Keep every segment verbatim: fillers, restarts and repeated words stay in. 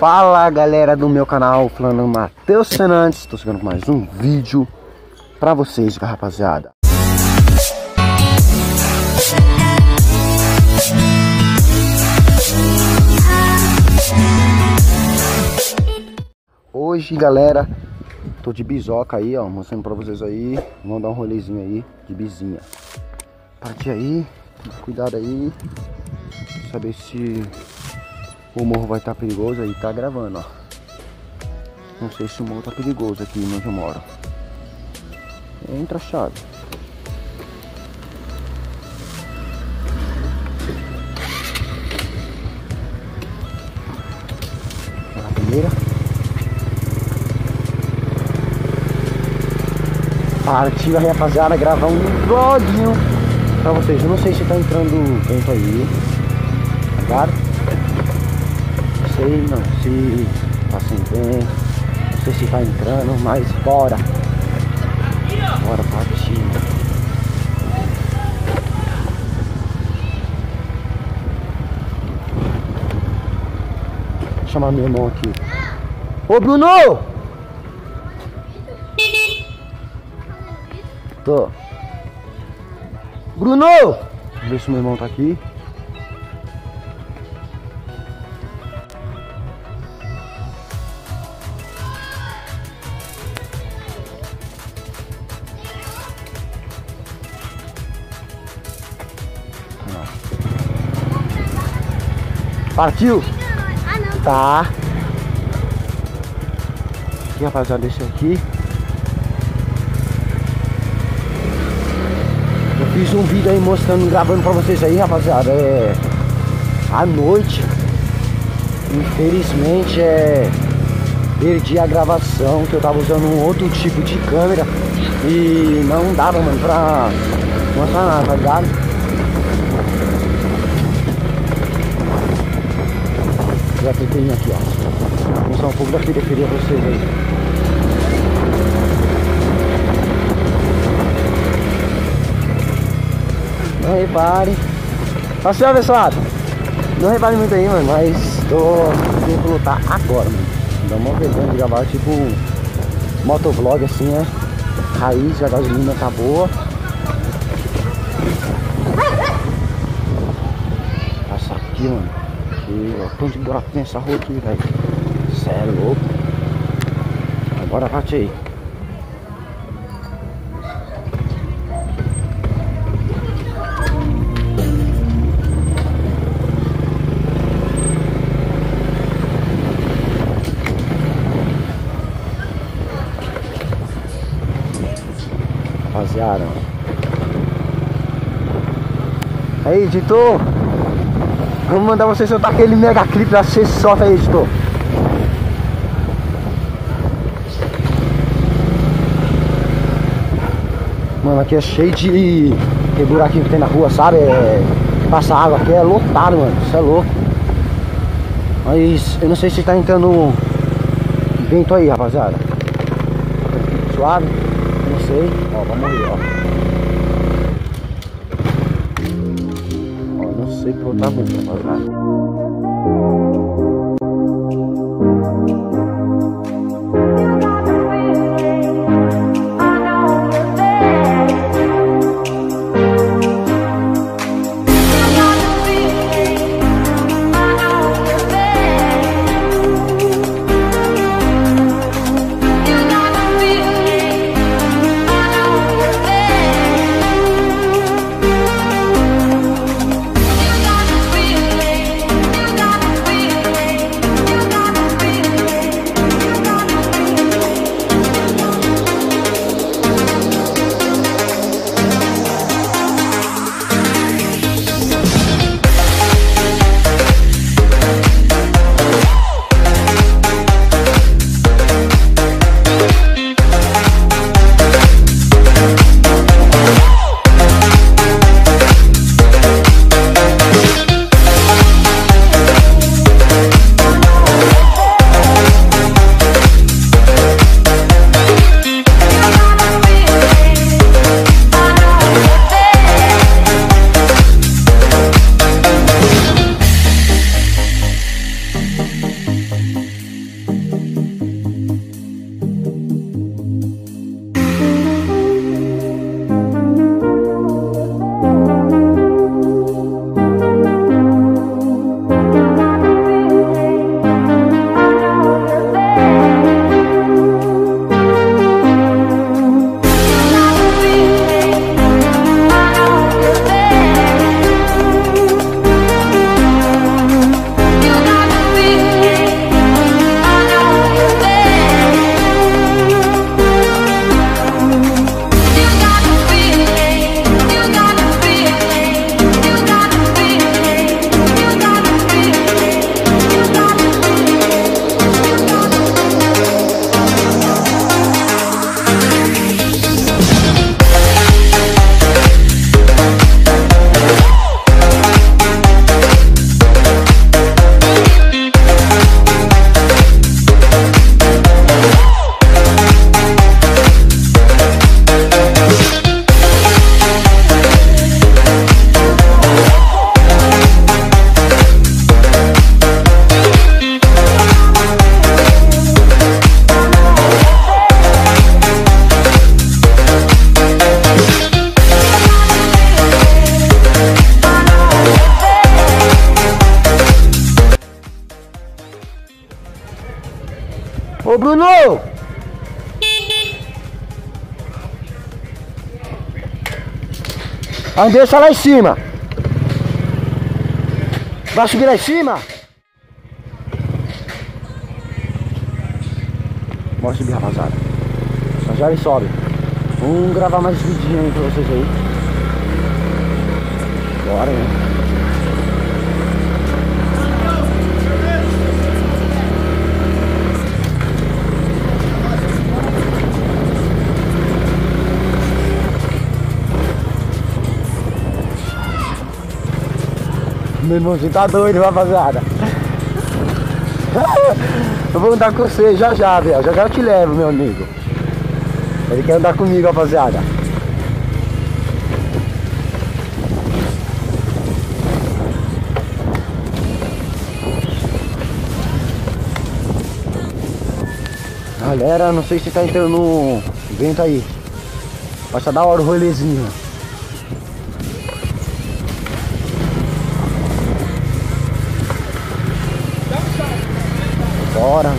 Fala galera do meu canal, falando Matheus Fernandes. Estou chegando com mais um vídeo pra vocês, rapaziada. Hoje galera, tô de bisoca aí, ó, mostrando pra vocês aí. Vamos dar um rolezinho aí de bizinha. Partir aí, cuidado aí. Saber se o morro vai estar perigoso aí, tá gravando, ó. Não sei se o morro tá perigoso aqui onde eu moro. Entra a chave. A primeira. Partiu aí, rapaziada, gravar um vloguinho pra vocês. Eu não sei se tá entrando vento aí. Agora. Não sei não, se tá sem vento, não sei se tá entrando, mas bora. Bora partir. Vou chamar meu irmão aqui. Ô Bruno! Tô. Bruno! Vamos ver se o meu irmão tá aqui. Partiu? Ah, não. Tá. Aqui, rapaziada, deixa aqui. Eu fiz um vídeo aí mostrando, gravando pra vocês aí, rapaziada. É à noite. Infelizmente é perdi a gravação, que eu tava usando um outro tipo de câmera e não dava, mano, pra mostrar nada, tá ligado? Já tentei aqui, ó. Vou mostrar um pouco da periferia pra vocês aí. Não repare. Passei, abençoado. Não repare muito aí, mano, mas tô tentando lutar agora, mano. Dá uma vergonha de gravar tipo motovlog assim, né? Raiz, a gasolina tá boa. Passa aqui, mano. Ó, tanto de buraco nessa rua aqui, velho. Cê é louco. Agora bate aí. Rapaziada. Aí, editor. Vamos mandar você soltar aquele mega clipe lá, você solta aí, editor. Mano, aqui é cheio de, de buraquinho que tem na rua, sabe? É, passa água aqui, é lotado, mano. Isso é louco. Mas eu não sei se tá entrando vento aí, rapaziada. Suave? Não sei. Ó, vai morrer, ó. Não sei por onde tá muito, rapaziada. Ô Bruno! A Andressa lá em cima. Vai subir lá em cima? Bora subir, rapaziada. Já já ele sobe. Vamos gravar mais vidinho aí pra vocês aí. Bora, né? Meu irmãozinho tá doido, rapaziada. Eu vou andar com você já já, velho. Já já eu te levo, meu amigo. Ele quer andar comigo, rapaziada. Galera, não sei se tá entrando no vento aí. Vai só dar hora o rolezinho. Bora.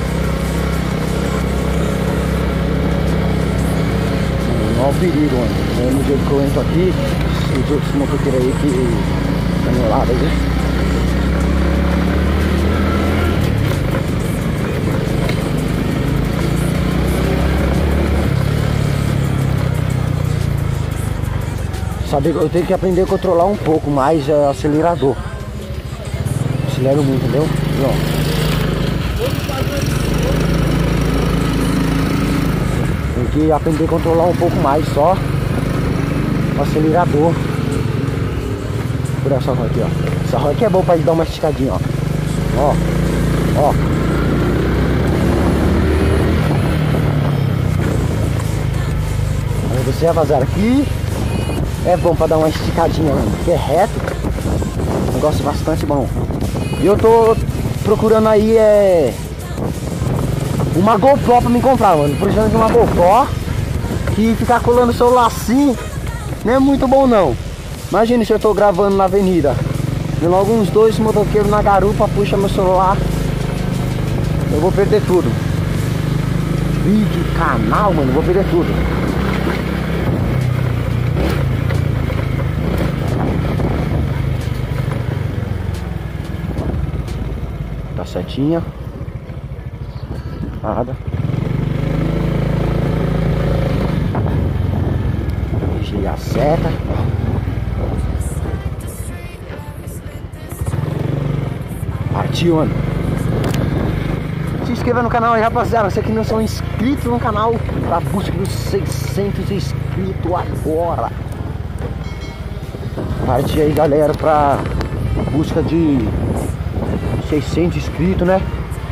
Olha o perigo, mano. É no jeito que eu entro aqui, os outros motoqueiros aí que estão no lado aí. Sabe, eu tenho que aprender a controlar um pouco mais o acelerador. Acelero muito, entendeu? Pronto. Tem que aprender a controlar um pouco mais só o acelerador. Por essa rua aqui, ó. Essa rua aqui é bom pra ele dar uma esticadinha, ó. Ó, ó. Olha você, rapaziada, aqui é bom pra dar uma esticadinha, mano. Porque é reto. Negócio bastante bom. E eu tô procurando aí é uma GoPro pra me comprar, mano. Precisando de uma GoPro. Que ficar colando o celular assim não é muito bom, não. Imagina se eu tô gravando na avenida. Vem logo uns dois motoqueiros na garupa, puxa meu celular. Eu vou perder tudo. Vídeo, canal, mano, vou perder tudo. Tá certinha. Nada. Deixei a seta. Partiu, mano. Se inscreva no canal aí, rapaziada. Você que não são inscritos no canal, pra busca dos seiscentos inscritos agora. Partiu aí, galera, pra busca de seiscentos inscritos, né?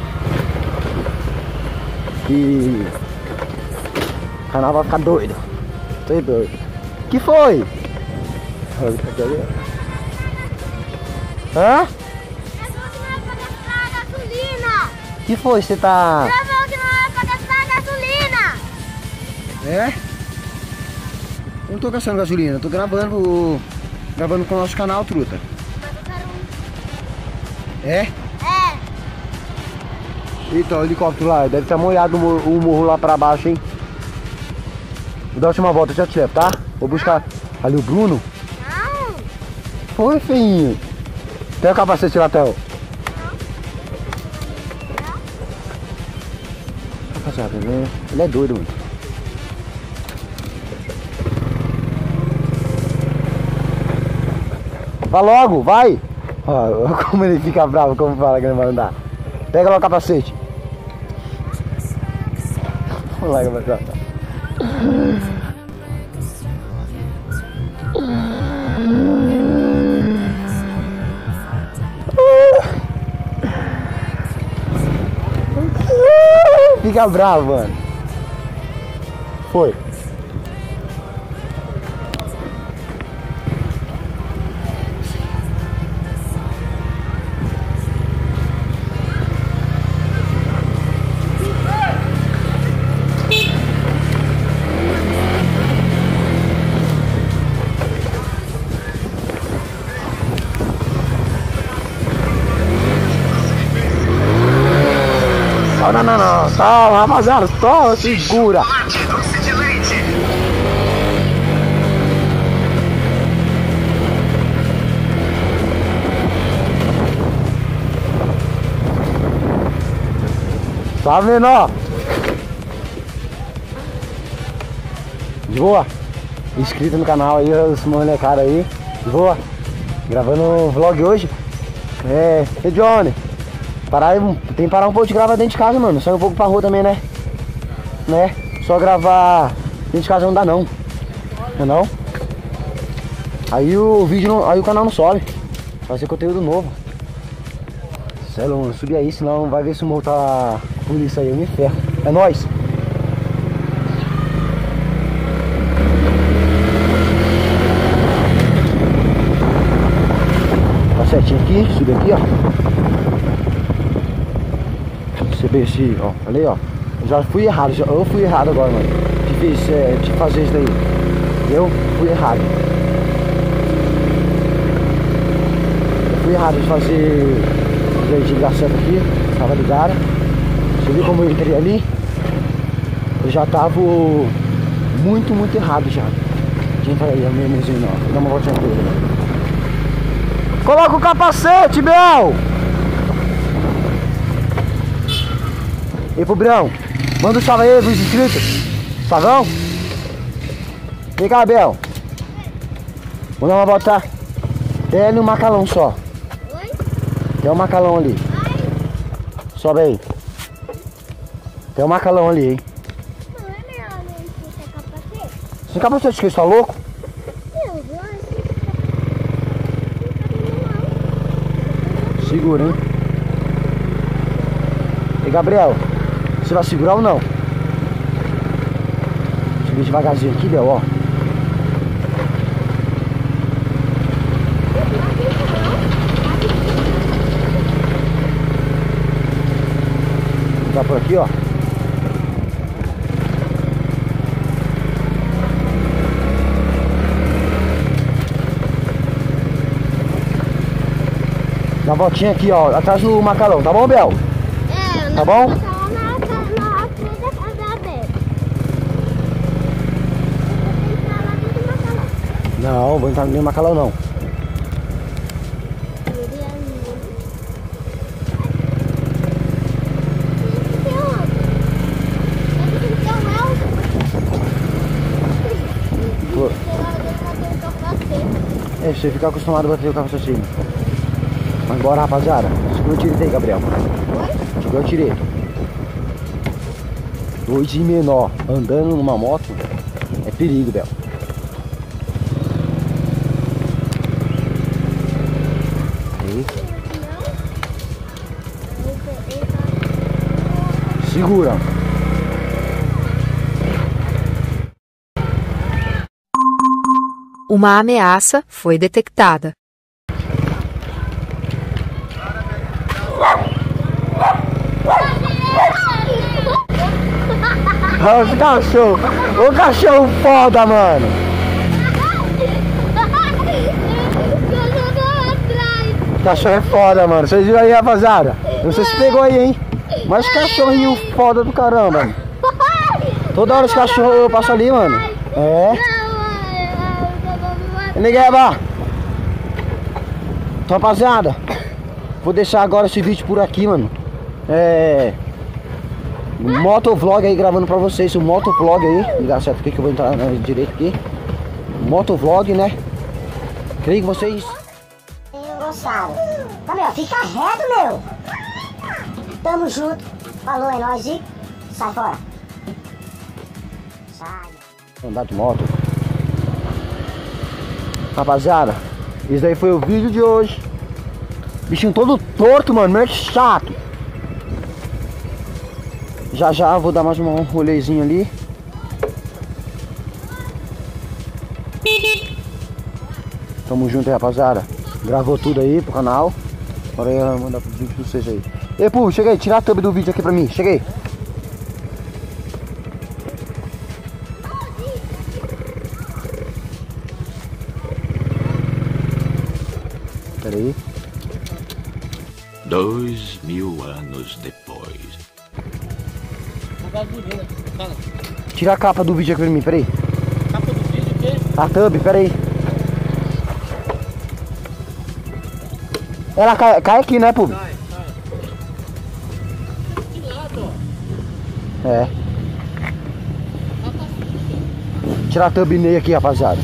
E o canal vai ficar doido. Tô doido. Que foi? Hã? Que foi? Você tá... Já falou que não é pra gastar gasolina. É? Eu não tô gastando gasolina, eu tô gravando gravando com o nosso canal, truta. Mas eu quero um. É? É. Eita, o helicóptero lá, deve ter molhado o morro, o morro lá pra baixo, hein? Vou dar a última volta, já te levo, tá? Vou buscar ali o Bruno. Não. Foi, feinho. Tem o capacete lá, Theo. Rapaziada, né? Ele é doido, mano. Vai logo, vai! Ó, como ele fica bravo, como fala que ele vai andar. Pega lá o capacete. Vamos lá, rapaziada. Fica bravo, mano. Foi. Não, não, não, não. Toma, rapaziada. Toma, segura. Tá vendo, ó? De boa. Inscrito no canal aí, os molecados aí. De boa. Gravando um vlog hoje. É, e Johnny. Parar, tem que parar um pouco de gravar dentro de casa, mano. Sai um pouco pra rua também, né? Né? Só gravar dentro de casa não dá não. Não é não? Aí o vídeo não, aí o canal não sobe. Vai ser conteúdo novo. Sério, mano, subir aí, senão vai ver se o morro tá por isso aí, eu me ferro. É nóis! Tá certinho aqui, subir aqui, ó. Você vê esse, ó, ali, ó. Já fui errado, já, eu fui errado agora, mano. De, fez, é, de fazer isso daí. Eu fui errado. Eu fui errado de fazer. De dar certo aqui, tava ligado. Você viu como eu entrei ali? Eu já tava muito, muito errado já. Deixa eu entrar aí, a minha mesinha, ó. Vou dar uma voltinha com ele. Coloca o capacete, Biel! E pro Brão, manda um salve aí pros inscritos. Savão? Vem cá, Biel. Vou dar uma volta. Tem ali um macalão só. Tem um macalão ali. Sobe aí. Tem um macalão ali, hein? Não é melhor não sem capacete? Sem capacete, que você tá louco? Eu vou assim. Segura, hein? E Gabriel, você vai segurar ou não? Subir devagarzinho aqui, Bel, ó. Tá por aqui, ó. Dá uma voltinha aqui, ó, atrás do macalão, tá bom, Bel? É, tá bom? Na, na, na frente da casa aberta. Não, vou entrar no macalão não. É, você fica acostumado a bater o capacete. Mas bora, rapaziada. Segura o direito aí, Gabriel. Oi? Segura o direito. Dois de menor andando numa moto é perigo, Bel. Aí. Segura. Uma ameaça foi detectada. Olha esse cachorro. Ô cachorro foda, mano. Cachorro é foda, mano. Vocês viram aí, rapaziada? Não sei se pegou aí, hein? Mas cachorrinho foda do caramba, mano. Toda hora os cachorros passam ali, mano. É. Negueba. Então, rapaziada, vou deixar agora esse vídeo por aqui, mano. É... Motovlog aí gravando pra vocês. O motovlog aí. Dá certo aqui que eu vou entrar na direita aqui. Motovlog, né? Creio que vocês gostaram. Tá, meu? Fica reto, meu. Tamo junto. Falou, é nóis e sai fora. Sai. Andar de moto. Rapaziada, esse daí foi o vídeo de hoje. Bichinho todo torto, mano, meio chato. Já já vou dar mais um rolezinho ali. Tamo junto aí, rapaziada. Gravou tudo aí pro canal. Agora eu vou mandar pro vídeo pra vocês aí. Ei, Pô, chega aí, tira a thumb do vídeo aqui pra mim. Chega aí. Pera aí. Dois mil anos depois. gasolina. Cara, Tira a capa do vídeo aqui pra mim, peraí. capa do vídeo, o quê? A thumb, peraí. Ela cai, cai aqui, né, Pub? Sai, sai. De lado, ó. É. Tirar a thumbnail aqui, rapaziada.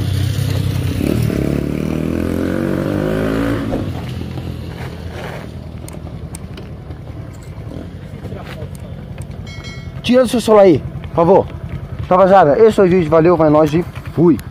Tira do seu celular aí, por favor. Rapaziada, esse foi o vídeo, valeu, vai nós e fui.